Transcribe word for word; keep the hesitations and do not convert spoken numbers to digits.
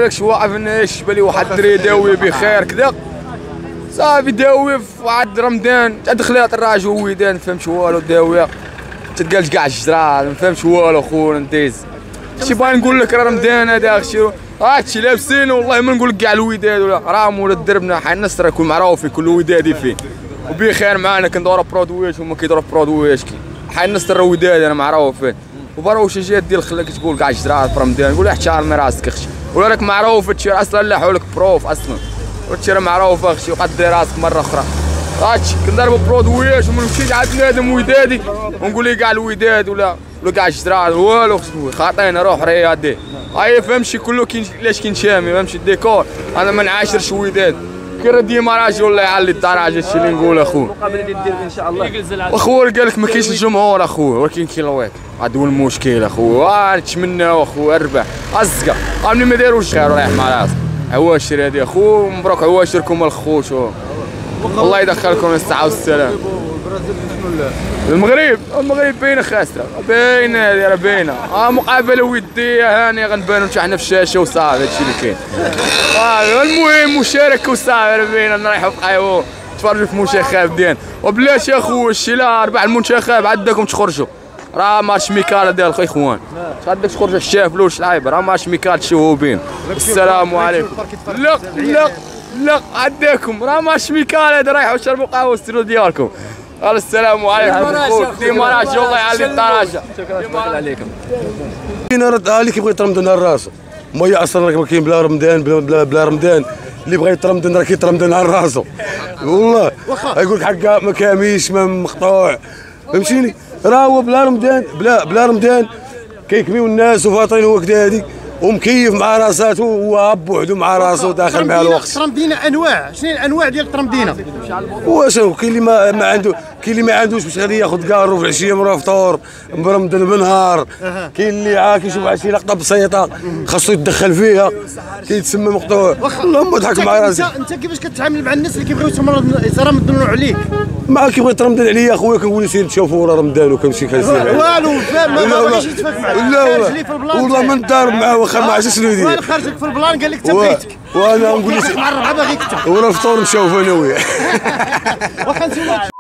راكش واقف ناش بالي واحد الدري يداوي بخير كذا صافي داوي في واحد رمضان تدخلات الراجل ويدان ما فهمش والو داويه تتقالش كاع الجراد ما فهمش والو خونا نديز شي باغي نقول لك راه رمضان هذا شي هادشي لابسين والله ما نقول لك كاع الوداد ولا راه مولا دربنا حنا الناس راه يكون معروفين كل ودادي فيه وبخير معانا كندورو برودويات هما كيدورو برودويات كي حنا الناس راه وداد انا معروفين وبروش جات ديال خلاك تقول كاع الجراد في رمضان نقول احترم راسك اختي ولا راك معروف هادشي اصلا لاحوا لك بروف اصلا هادشي راه معروف اختي وقد دير راسك مره اخرى هادشي كنضربوا برودويات وما نمشيش عند بنادم ودادي ونقول ليه كاع الوداد ولا ولا كاع الجدران والو خاطينا روح رياضي هاي فهمتي كله كاين علاش كينشامي فهمتي الديكور انا ما نعاشرش وداد كي راه ديما راجل والله يعلي الدرجه هادشي اللي نقول اخويا المقابله اللي دير ان شاء الله اخويا قال لك ما كاينش الجمهور اخويا ولكن كاين الوقت هذا هو المشكل اخويا نتمناو اخويا الربح الزكا ملي ما داروش خير رايح مع راسك عواشر هادي اخويا مبروك عواشركم الخوت الله يدخلكم الساعه والسلام المغرب المغرب باينه خاسره باينه هذه راه باينه اه مقابله وديه هانيه غنبانو حتى حنا في الشاشه وصافي هادشي اللي كاين اه المهم مشاركه وصافي راه باينه نريحوا في قهوه تفرجوا في المنتخب ديالنا وبلاش يا خويا الشي لا ربح المنتخب عندكم تخرجوا راه ماتش ميكال ديال الاخوان غاديك تخرجوا حشاه فلوس لعيبه راه ماتش ميكال تشوهوبين السلام عليكم لا لا لا عندكم راه ماتش ميكال هذا رايحوا شربوا قهوه السرو ديالكم السلام عليكم ديما راجل الله يعلي الدرجه شكرا عليكم كاين رد اللي كيبغي يترمدن على راسو الميه اصلا راه كاين بلا رمضان بلا, بلا رمضان اللي بغى يترمدن راه كيترمدن على راسو والله يقول لك حقا ما كاميش ما مقطوع فهمتيني راه هو بلا رمضان بلا بلا رمضان كيكميو الناس وفاطرين هو كدا هادي ومكيف مع راساته وهاب بوحدو مع راسو داخل مع الوقت. ترمدينا انواع شنو الانواع ديال الترمدينه؟ واش كاين اللي ما, ما عنده كاين اللي ما عندوش باش غادي ياخذ كارو في العشيه مرا فطور مرمدن بالنهار كاين اللي عا كيشوف شي لقطه بسيطه خاصو يتدخل فيها كيتسمى مقطوع اللهم اضحك مع راسك. انت كيفاش كتعامل مع الناس اللي كيبغيو يترمدنوا عليك؟ ما كيبغي يترمدن عليا اخويا كنقول له سير تشوفوا راه رمضان وكنمشي كنسير والو ما بغيتش يتفاهم معاك لا والله ما ندار معاه واخا ما عرفتش شنو يدير خرجك في البلان قال لك تبغيتك وانا نقول له مع الربعه باغيك ورا الفطور نشوف انا وياه.